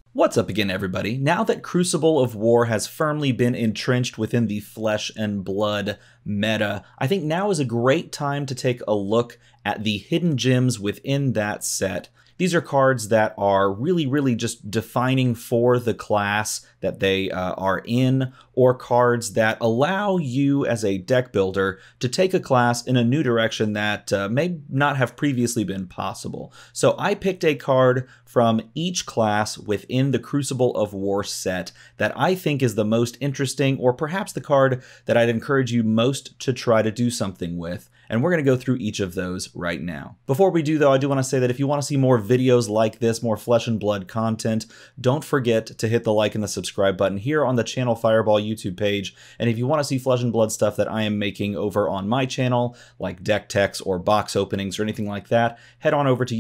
What's up again, everybody? Now that Crucible of War has firmly been entrenched within the Flesh and Blood meta, I think now is a great time to take a look at the hidden gems within that set. These are cards that are really just defining for the class that they are in, or cards that allow you as a deck builder to take a class in a new direction that may not have previously been possible. So I picked a card from each class within the Crucible of War set that I think is the most interesting, or perhaps the card that I'd encourage you most to try to do something with. And we're going to go through each of those right now. Before we do, though, I do want to say that if you want to see more videos like this, more Flesh and Blood content, don't forget to hit the like and the subscribe button here on the Channel Fireball YouTube page. And if you want to see Flesh and Blood stuff that I am making over on my channel, like deck techs or box openings or anything like that, head on over to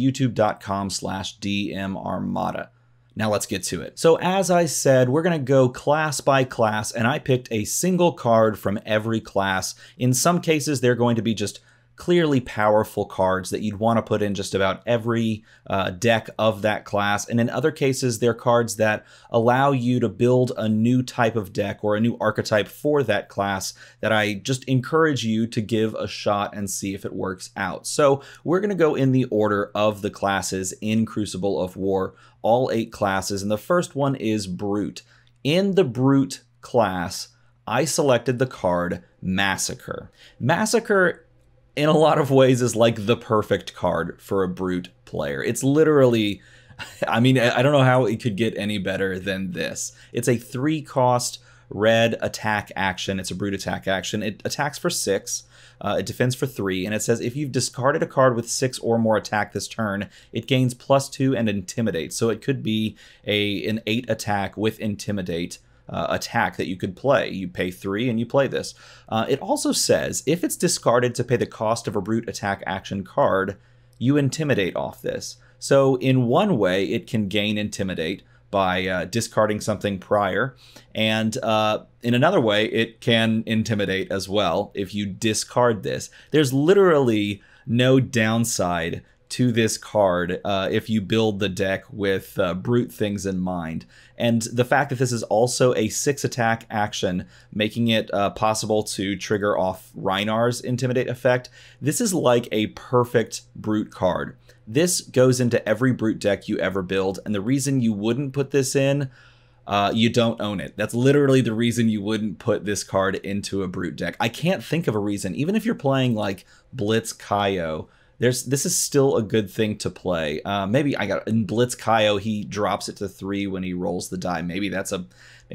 youtube.com/DMArmada. Now let's get to it. So as I said, we're going to go class by class, and I picked a single card from every class. In some cases, they're going to be just clearly powerful cards that you'd want to put in just about every deck of that class. And in other cases, they're cards that allow you to build a new type of deck or a new archetype for that class that I just encourage you to give a shot and see if it works out. So we're going to go in the order of the classes in Crucible of War, all 8 classes. And the first one is Brute. In the Brute class, I selected the card Massacre. Massacre, in a lot of ways, is like the perfect card for a Brute player. It's literally, I mean, I don't know how it could get any better than this. It's a 3-cost red attack action. It's a Brute attack action. It attacks for 6. It defends for 3, and it says if you've discarded a card with 6 or more attack this turn, it gains +2 and Intimidate. So it could be an 8 attack with Intimidate attack that you could play. You pay 3 and you play this. It also says if it's discarded to pay the cost of a Brute attack action card, you Intimidate off this. So in one way, it can gain Intimidate by discarding something prior, and in another way, it can Intimidate as well if you discard this. There's literally no downside to this card if you build the deck with Brute things in mind. And the fact that this is also a 6 attack action, making it possible to trigger off Rhinnar's Intimidate effect, this is like a perfect Brute card. This goes into every Brute deck you ever build, and the reason you wouldn't put this in, you don't own it. That's literally the reason you wouldn't put this card into a Brute deck. I can't think of a reason. Even if you're playing like Blitz Kaio, this is still a good thing to play. Maybe in Blitz Kaio, he drops it to 3 when he rolls the die. Maybe that's a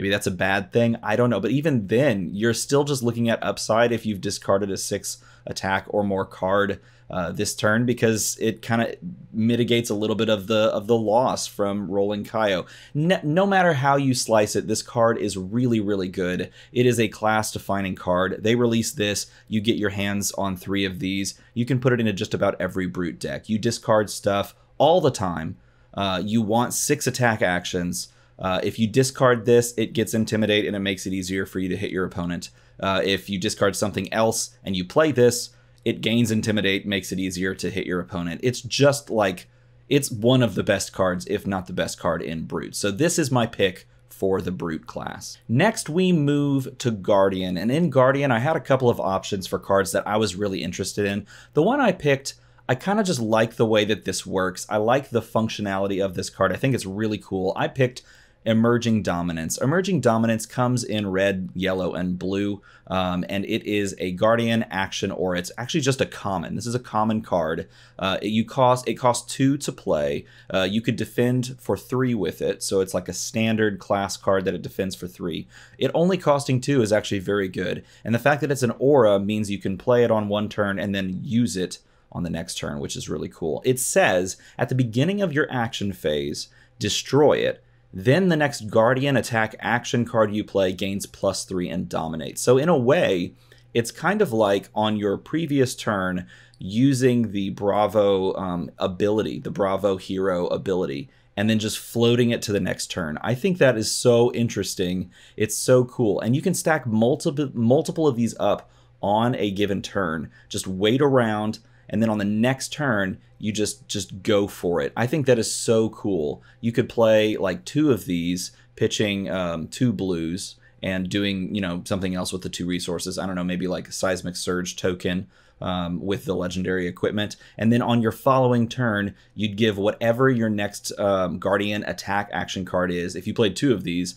bad thing. I don't know. But even then, you're still just looking at upside if you've discarded a 6 attack or more card this turn, because it kind of mitigates a little bit of the loss from rolling Kaio. No matter how you slice it, this card is really good. It is a class-defining card. They release this, you get your hands on 3 of these. You can put it into just about every Brute deck. You discard stuff all the time. You want 6 attack actions. If you discard this, it gets Intimidate and it makes it easier for you to hit your opponent. If you discard something else and you play this, it gains Intimidate, makes it easier to hit your opponent. It's just like, it's one of the best cards, if not the best card in Brute. So this is my pick for the Brute class. Next, we move to Guardian. And in Guardian, I had a couple of options for cards that I was really interested in. The one I picked, I kind of just like the way that this works. I like the functionality of this card. I think it's really cool. I picked Emerging Dominance. Emerging Dominance comes in red, yellow, and blue, and it is a Guardian action, or it's actually just a common. This is a common card. It costs 2 to play. You could defend for 3 with it, so it's like a standard class card that it defends for 3. It only costing 2 is actually very good, and the fact that it's an aura means you can play it on one turn and then use it on the next turn, which is really cool. It says at the beginning of your action phase, destroy it. Then the next Guardian attack action card you play gains +3 and Dominate. So in a way, it's kind of like on your previous turn using the Bravo ability, the Bravo hero ability, and then just floating it to the next turn. I think that is so interesting. It's so cool. And you can stack multiple of these up on a given turn. Just wait around and then on the next turn, you just go for it. I think that is so cool. You could play like 2 of these, pitching 2 blues, and doing, you know, something else with the 2 resources. I don't know, maybe like a Seismic Surge token with the legendary equipment. And then on your following turn, you'd give whatever your next Guardian attack action card is. If you played 2 of these,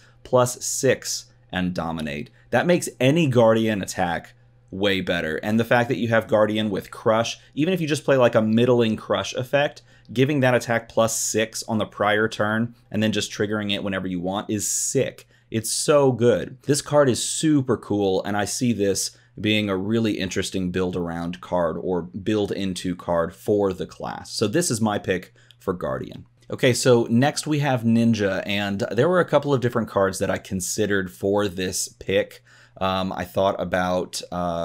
+6 and dominate. That makes any Guardian attack way better. And the fact that you have Guardian with Crush, even if you just play like a middling Crush effect, giving that attack +6 on the prior turn and then just triggering it whenever you want is sick. It's so good. This card is super cool, and I see this being a really interesting build around card or build into card for the class. So this is my pick for Guardian. Okay, so next we have Ninja, and there were a couple of different cards that I considered for this pick. I thought about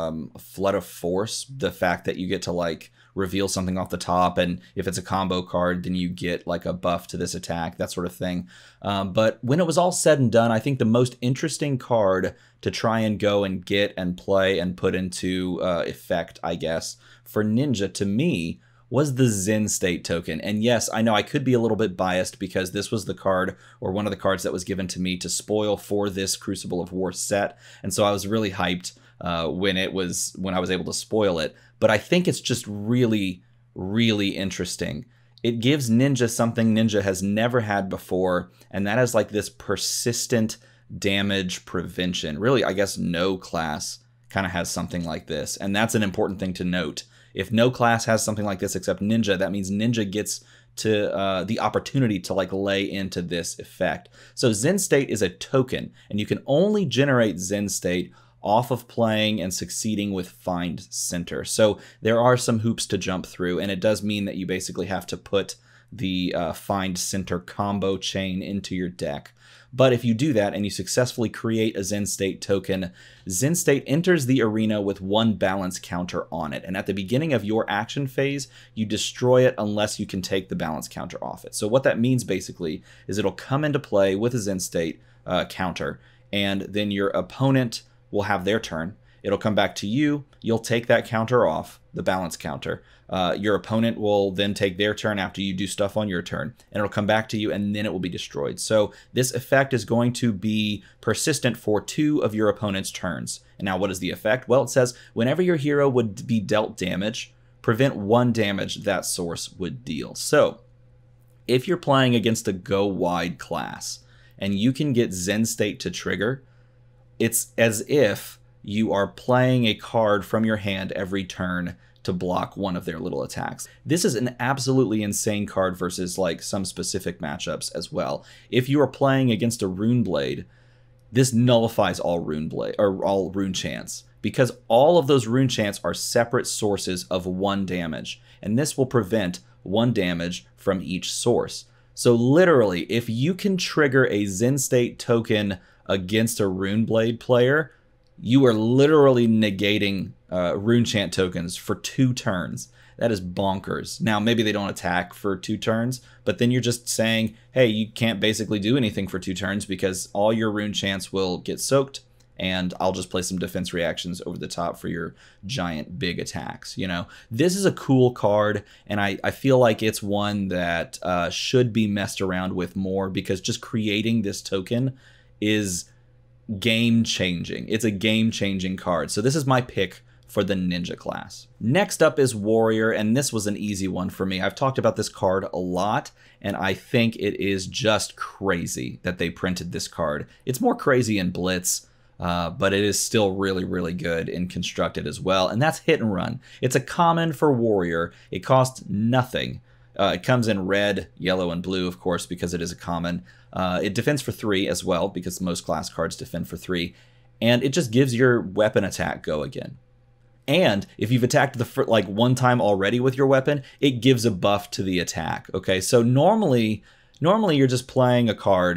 Flood of Force, the fact that you get to like reveal something off the top, and if it's a combo card, then you get like a buff to this attack, that sort of thing. But when it was all said and done, I think the most interesting card to try and go and get and play and put into effect, I guess, for Ninja to me was the Zen State token. And yes, I know I could be a little bit biased because this was the card or one of the cards that was given to me to spoil for this Crucible of War set. And so I was really hyped when I was able to spoil it. But I think it's just really, really interesting. It gives Ninja something Ninja has never had before, and that is like this persistent damage prevention. Really, I guess no class kind of has something like this, and that's an important thing to note. If no class has something like this except Ninja, that means Ninja gets to the opportunity to like lay into this effect. So Zen State is a token, and you can only generate Zen State off of playing and succeeding with Find Center. So there are some hoops to jump through, and it does mean that you basically have to put the Find Center combo chain into your deck. But if you do that and you successfully create a Zen State token, Zen State enters the arena with 1 balance counter on it. And at the beginning of your action phase, you destroy it unless you can take the balance counter off it. So what that means basically is it'll come into play with a Zen State counter, and then your opponent will have their turn. It'll come back to you. You'll take that counter off, the balance counter. Your opponent will then take their turn after you do stuff on your turn, and it'll come back to you, and then it will be destroyed. So this effect is going to be persistent for 2 of your opponent's turns. And now what is the effect? Well, it says whenever your hero would be dealt damage, prevent 1 damage that source would deal. So if you're playing against a go wide class and you can get Zen State to trigger, it's as if you are playing a card from your hand every turn to block one of their little attacks. This is an absolutely insane card versus like some specific matchups as well. If you are playing against a Rune Blade, this nullifies all Rune Blade or all Rune Chants, because all of those Rune Chants are separate sources of 1 damage, and this will prevent 1 damage from each source. So literally, if you can trigger a Zen State token against a Rune Blade player, you are literally negating Rune Chant tokens for 2 turns. That is bonkers. Now, maybe they don't attack for 2 turns, but then you're just saying, hey, you can't basically do anything for 2 turns because all your Rune Chants will get soaked, and I'll just play some defense reactions over the top for your giant big attacks. You know, this is a cool card, and I feel like it's one that should be messed around with more, because just creating this token is game-changing. It's a game-changing card. So this is my pick for the Ninja class. Next up is Warrior, and this was an easy one for me. I've talked about this card a lot, and I think it is just crazy that they printed this card. It's more crazy in Blitz, but it is still really, really good in Constructed as well, and that's Hit and Run. It's a common for Warrior. It costs nothing. It comes in red, yellow, and blue, of course, because it is a common. It defends for 3 as well, because most class cards defend for 3. And it just gives your weapon attack go again. And if you've attacked like 1 time already with your weapon, it gives a buff to the attack. Okay, so normally you're just playing a card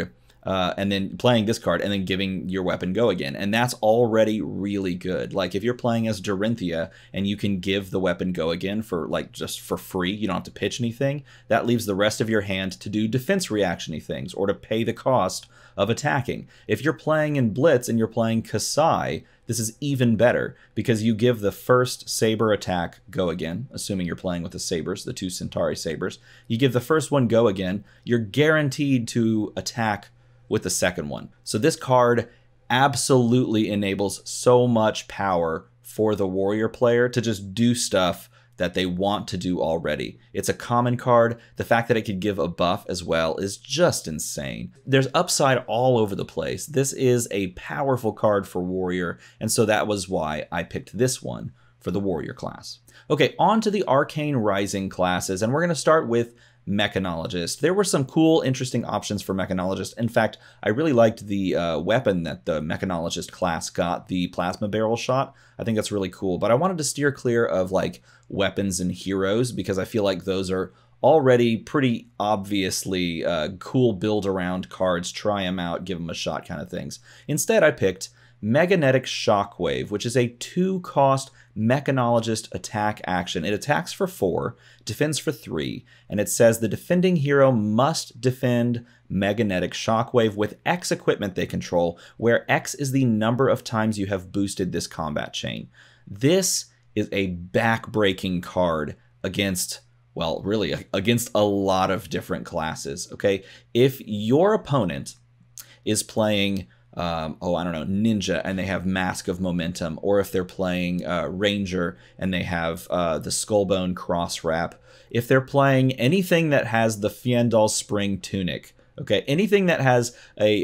and then playing this card and then giving your weapon go again. And that's already really good. Like if you're playing as Dorinthia and you can give the weapon go again for like just for free, you don't have to pitch anything, that leaves the rest of your hand to do defense reaction-y things or to pay the cost of attacking. If you're playing in Blitz and you're playing Kasai, this is even better because you give the first saber attack go again, assuming you're playing with the sabers, the 2 Centauri sabers. You give the first one go again, you're guaranteed to attack with the second one. So this card absolutely enables so much power for the warrior player to just do stuff that they want to do already. It's a common card. The fact that it could give a buff as well is just insane. There's upside all over the place. This is a powerful card for warrior, and so that was why I picked this one for the warrior class. Okay, on to the Arcane Rising classes, and we're going to start with Mechanologist. There were some cool, interesting options for Mechanologist. In fact, I really liked the weapon that the Mechanologist class got, the plasma barrel shot. I think that's really cool, but I wanted to steer clear of like weapons and heroes because I feel like those are already pretty obviously cool build around cards, try them out, give them a shot kind of things. Instead, I picked Meganetic Shockwave, which is a 2-cost Mechanologist attack action. It attacks for 4, defends for 3, and it says the defending hero must defend Meganetic Shockwave with X equipment they control, where X is the number of times you have boosted this combat chain. This is a back-breaking card against, well, really against a lot of different classes, okay? If your opponent is playing I don't know, Ninja, and they have Mask of Momentum, or if they're playing Ranger and they have the Skullbone Cross Wrap, if they're playing anything that has the Fiendal Spring Tunic, okay, anything that has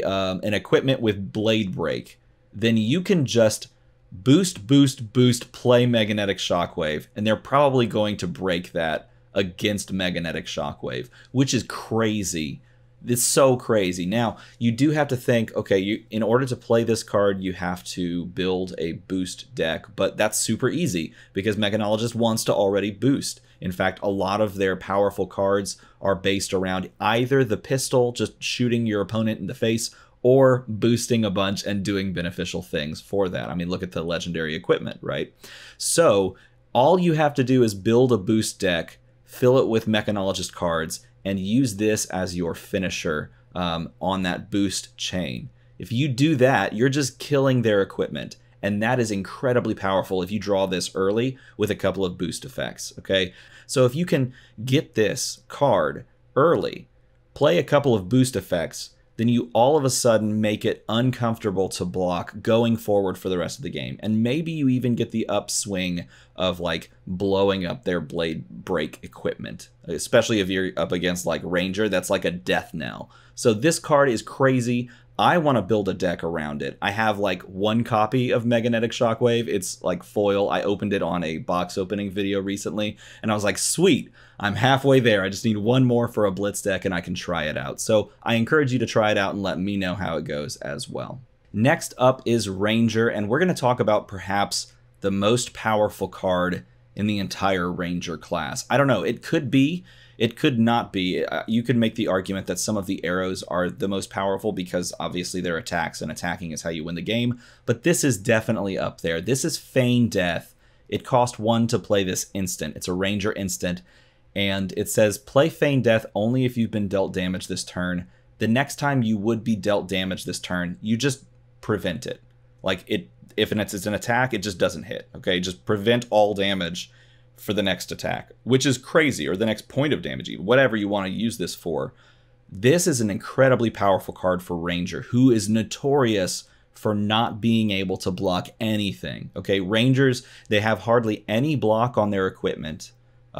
an equipment with Blade Break, then you can just boost, play Meganetic Shockwave, and they're probably going to break that against Meganetic Shockwave, which is crazy. It's so crazy. Now, you do have to think, okay, in order to play this card, you have to build a boost deck, but that's super easy because Mechanologist wants to already boost. In fact, a lot of their powerful cards are based around either the pistol, just shooting your opponent in the face, or boosting a bunch and doing beneficial things for that. I mean, look at the legendary equipment, right? So, all you have to do is build a boost deck, fill it with Mechanologist cards, and use this as your finisher on that boost chain. If you do that, you're just killing their equipment, and that is incredibly powerful if you draw this early with a couple of boost effects, okay? So if you can get this card early, play a couple of boost effects, then you all of a sudden make it uncomfortable to block going forward for the rest of the game. And maybe you even get the upswing of like blowing up their Blade Break equipment, especially if you're up against like Ranger, that's like a death knell. So this card is crazy. I want to build a deck around it. I have like 1 copy of Meganetic Shockwave. It's like foil. I opened it on a box opening video recently, and I was like, sweet, I'm halfway there. I just need 1 more for a Blitz deck, and I can try it out. So I encourage you to try it out and let me know how it goes as well. Next up is Ranger, and we're going to talk about perhaps the most powerful card in the entire Ranger class. I don't know. It could be. It could not be. You could make the argument that some of the arrows are the most powerful because obviously they're attacks and attacking is how you win the game, but this is definitely up there. This is Feign Death. It cost 1 to play this instant. It's a Ranger instant, and it says play Feign Death only if you've been dealt damage this turn. The next time you would be dealt damage this turn, you just prevent it. Like, if it's an attack, it just doesn't hit, okay? Just prevent all damage for the next attack, which is crazy, or the next point of damage, even, whatever you want to use this for. This is an incredibly powerful card for Ranger, who is notorious for not being able to block anything. Okay, Rangers, they have hardly any block on their equipment.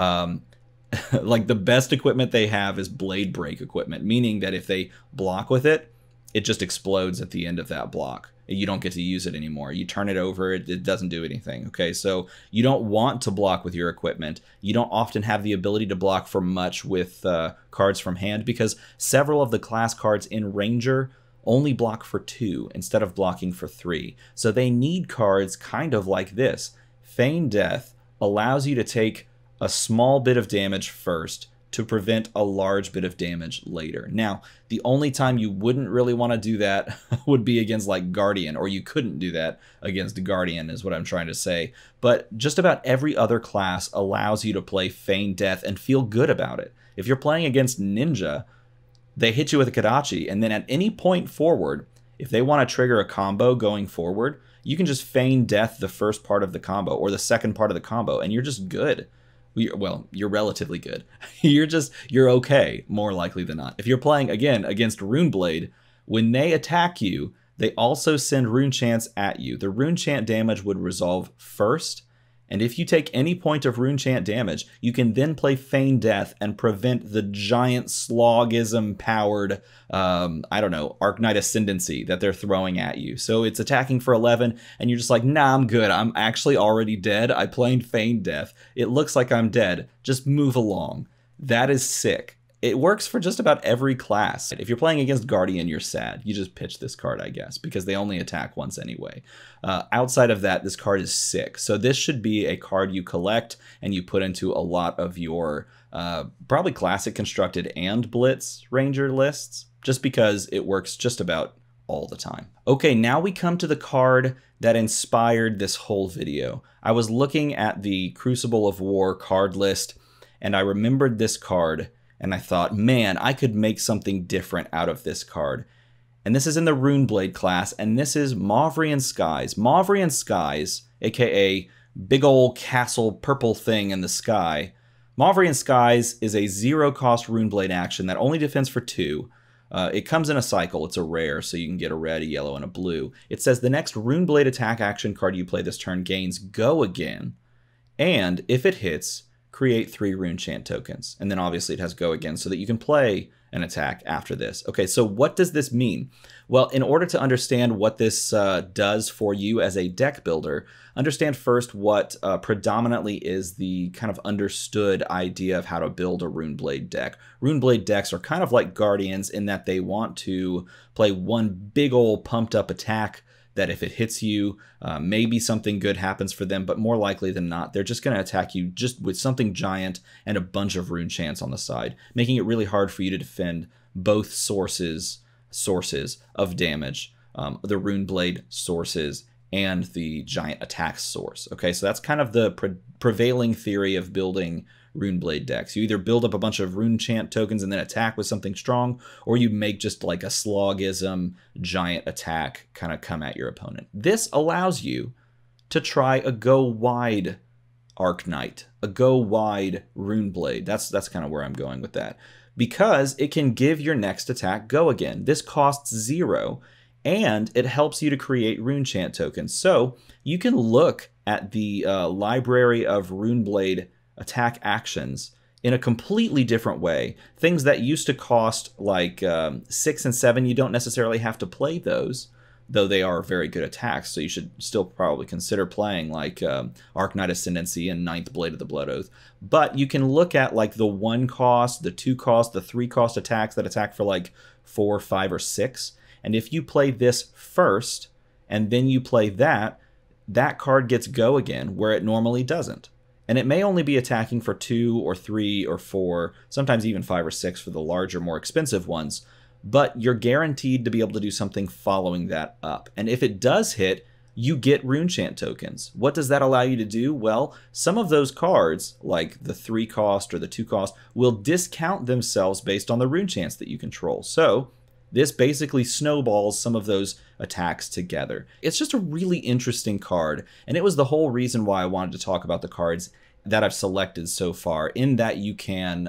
Like, the best equipment they have is Blade Break equipment, meaning that if they block with it, it just explodes at the end of that block. You don't get to use it anymore. You turn it over, it doesn't do anything, okay? So you don't want to block with your equipment. You don't often have the ability to block for much with cards from hand because several of the class cards in Ranger only block for 2 instead of blocking for 3. So they need cards kind of like this. Feign Death allows you to take a small bit of damage first, to prevent a large bit of damage later. Now, the only time you wouldn't really want to do that would be against like Guardian, or you couldn't do that against Guardian is what I'm trying to say. But just about every other class allows you to play Feign Death and feel good about it. If you're playing against Ninja, they hit you with a Kodachi, and then at any point forward, if they want to trigger a combo going forward, you can just Feign Death the first part of the combo or the second part of the combo, and you're just good. Well, you're relatively good. You're okay, more likely than not. If you're playing, again, against Runeblade, when they attack you, they also send Rune Chants at you. The Rune Chant damage would resolve first, and if you take any point of Rune Chant damage, you can then play Feign Death and prevent the giant Slogism-powered, Arknight Ascendancy that they're throwing at you. So it's attacking for 11, and you're just like, nah, I'm good. I'm actually already dead. I played Feign Death. It looks like I'm dead. Just move along. That is sick. It works for just about every class. If you're playing against Guardian, you're sad. You just pitch this card, I guess, because they only attack once anyway. Outside of that, this card is sick. So this should be a card you collect and you put into a lot of your probably Classic Constructed and Blitz Ranger lists, just because it works just about all the time. Okay, now we come to the card that inspired this whole video. I was looking at the Crucible of War card list, and I remembered this card, and I thought, man, I could make something different out of this card. And this is in the Runeblade class, and this is Mauvrion Skies. Mauvrion Skies, aka big ol' castle purple thing in the sky. Mauvrion Skies is a 0-cost Runeblade action that only defends for 2. It comes in a cycle. It's a rare, so you can get a red, a yellow, and a blue. It says the next Runeblade attack action card you play this turn gains Go Again, and if it hits, create 3 Rune Chant tokens. And then obviously it has Go Again so that you can play an attack after this. Okay, so what does this mean? Well, in order to understand what this does for you as a deck builder, understand first what predominantly is the kind of understood idea of how to build a Runeblade deck. Runeblade decks are kind of like Guardians in that they want to play one big old pumped up attack that if it hits you, maybe something good happens for them, but more likely than not, they're just going to attack you just with something giant and a bunch of Rune Chants on the side, making it really hard for you to defend both sources of damage, the Runeblade sources and the giant attack source. Okay, so that's kind of the prevailing theory of building Runeblade decks. You either build up a bunch of Rune Chant tokens and then attack with something strong, or you make just like a Slogism giant attack kind of come at your opponent. This allows you to try a go wide Arknight, a go wide Runeblade. That's kind of where I'm going with that, because it can give your next attack Go Again. This costs 0, and it helps you to create Rune Chant tokens. So you can look at the library of Runeblade attack actions in a completely different way. Things that used to cost like 6 and 7, you don't necessarily have to play those, though they are very good attacks, so you should still probably consider playing like Arknight Ascendancy and 9th Blade of the Blood Oath. But you can look at like the 1 cost, the 2 cost, the 3 cost attacks that attack for like 4, 5, or 6. And if you play this first, and then you play that, that card gets Go Again, where it normally doesn't. And it may only be attacking for 2 or 3 or 4, sometimes even 5 or 6 for the larger, more expensive ones, but you're guaranteed to be able to do something following that up. And if it does hit, you get Rune Chant tokens. What does that allow you to do? Well, some of those cards, like the 3 cost or the 2 cost, will discount themselves based on the Rune Chants that you control. So this basically snowballs some of those attacks together. It's just a really interesting card, and it was the whole reason why I wanted to talk about the cards that I've selected so far, in that you can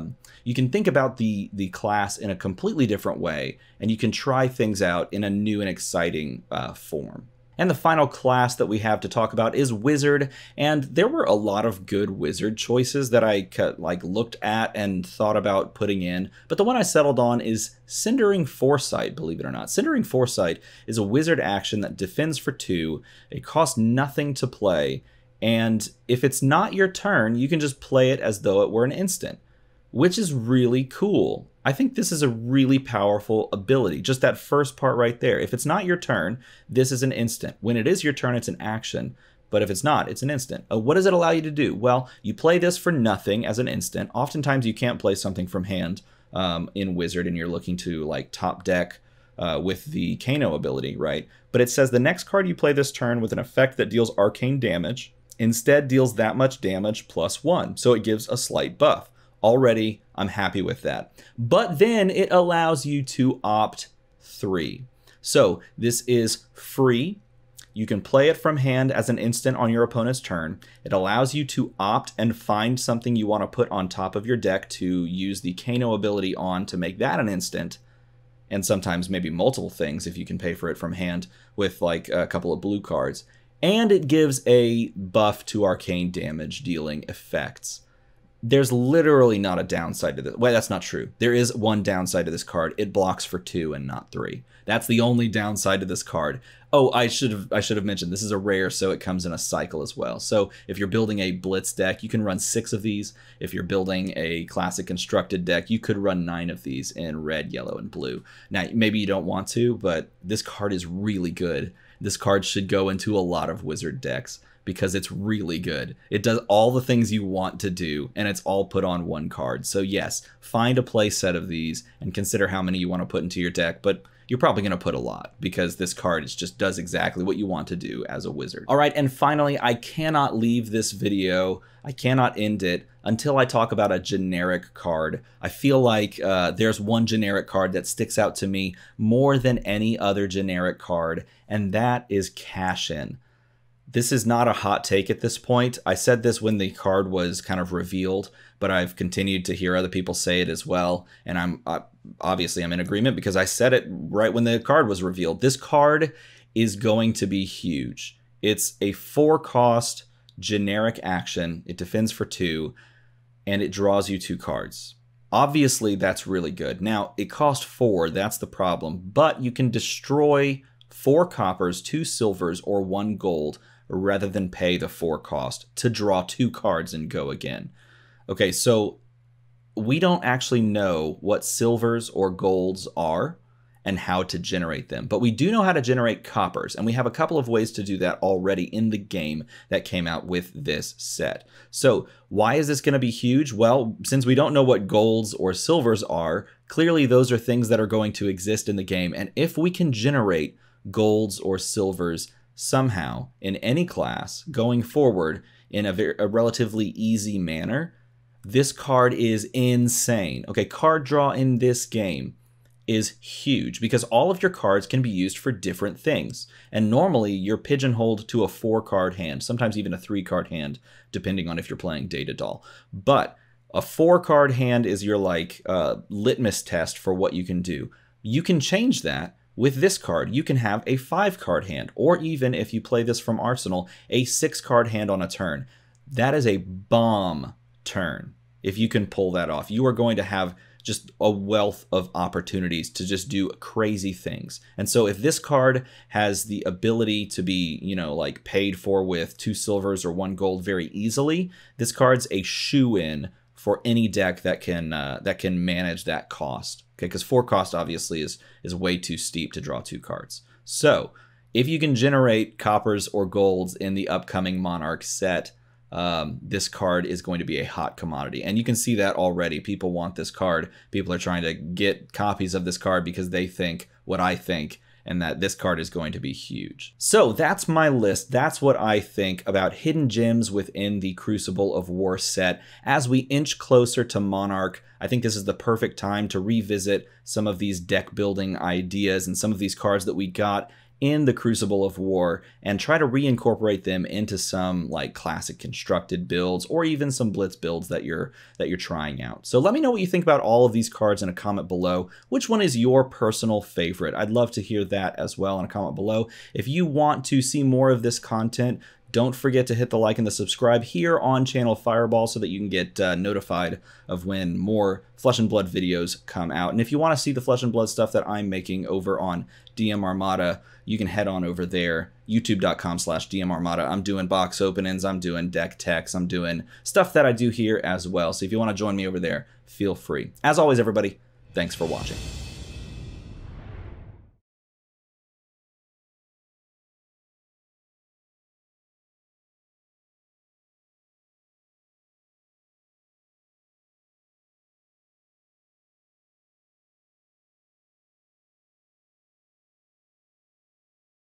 think about the class in a completely different way, and you can try things out in a new and exciting form. And the final class that we have to talk about is Wizard, and there were a lot of good Wizard choices that I looked at and thought about putting in, but the one I settled on is Cindering Foresight, believe it or not. Cindering Foresight is a Wizard action that defends for 2, it costs nothing to play, and if it's not your turn, you can just play it as though it were an instant, which is really cool. I think this is a really powerful ability, just that first part right there. If it's not your turn, this is an instant. When it is your turn, it's an action. But if it's not, it's an instant. What does it allow you to do? Well, you play this for nothing as an instant. Oftentimes you can't play something from hand in Wizard and you're looking to like top deck with the Kano ability, right? But it says the next card you play this turn with an effect that deals arcane damage instead deals that much damage +1. So it gives a slight buff. Already, I'm happy with that. But then it allows you to opt 3. So this is free. You can play it from hand as an instant on your opponent's turn. It allows you to opt and find something you want to put on top of your deck to use the Kano ability on to make that an instant. And sometimes maybe multiple things if you can pay for it from hand with like a couple of blue cards. And it gives a buff to arcane damage dealing effects. There's literally not a downside to this. Well, that's not true. There is one downside to this card. It blocks for 2 and not 3. That's the only downside to this card. Oh, I should have mentioned this is a rare, so it comes in a cycle as well. So if you're building a Blitz deck, you can run 6 of these. If you're building a classic constructed deck, you could run 9 of these in red, yellow, and blue. Now, maybe you don't want to, but this card is really good. This card should go into a lot of Wizard decks because it's really good. It does all the things you want to do, and it's all put on one card. So yes, find a play set of these and consider how many you want to put into your deck, but you're probably going to put a lot because this card just does exactly what you want to do as a wizard. All right, and finally, I cannot leave this video, I cannot end it until I talk about a generic card. I feel like there's one generic card that sticks out to me more than any other generic card, and that is Cash In. This is not a hot take at this point. I said this when the card was kind of revealed, but I've continued to hear other people say it as well. And I'm obviously I'm in agreement because I said it right when the card was revealed. This card is going to be huge. It's a 4-cost generic action. It defends for 2 and it draws you 2 cards. Obviously, that's really good. Now, it cost 4. That's the problem. But you can destroy 4 coppers, 2 silvers, or 1 gold rather than pay the 4 cost to draw 2 cards and go again. Okay, so we don't actually know what silvers or golds are and how to generate them, but we do know how to generate coppers, and we have a couple of ways to do that already in the game that came out with this set. So why is this going to be huge? Well, since we don't know what golds or silvers are, clearly those are things that are going to exist in the game, and if we can generate golds or silvers somehow in any class going forward in a relatively easy manner, this card is insane. Okay, card draw in this game is huge because all of your cards can be used for different things. And normally you're pigeonholed to a 4-card hand, sometimes even a 3-card hand, depending on if you're playing Data Doll. But a 4-card hand is your like litmus test for what you can do. You can change that. With this card, you can have a 5-card hand, or even if you play this from Arsenal, a 6-card hand on a turn. That is a bomb turn. If you can pull that off, you are going to have just a wealth of opportunities to just do crazy things. And so if this card has the ability to be, you know, like paid for with 2 silvers or 1 gold very easily, this card's a shoo-in for any deck that can manage that cost. Okay, because 4 cost obviously is way too steep to draw 2 cards. So if you can generate coppers or golds in the upcoming Monarch set, this card is going to be a hot commodity. And you can see that already. People want this card. People are trying to get copies of this card because they think what I think, and that this card is going to be huge. So that's my list. That's what I think about hidden gems within the Crucible of War set. As we inch closer to Monarch, I think this is the perfect time to revisit some of these deck building ideas and some of these cards that we got in the Crucible of War and try to reincorporate them into some like classic constructed builds or even some blitz builds that you're trying out. So let me know what you think about all of these cards in a comment below. Which one is your personal favorite? I'd love to hear that as well in a comment below. If you want to see more of this content, don't forget to hit the like and the subscribe here on Channel Fireball so that you can get notified of when more Flesh and Blood videos come out. And if you want to see the Flesh and Blood stuff that I'm making over on DM Armada, you can head on over there, youtube.com/DM Armada. I'm doing box openings, I'm doing deck techs, I'm doing stuff that I do here as well. So if you want to join me over there, feel free. As always, everybody, thanks for watching.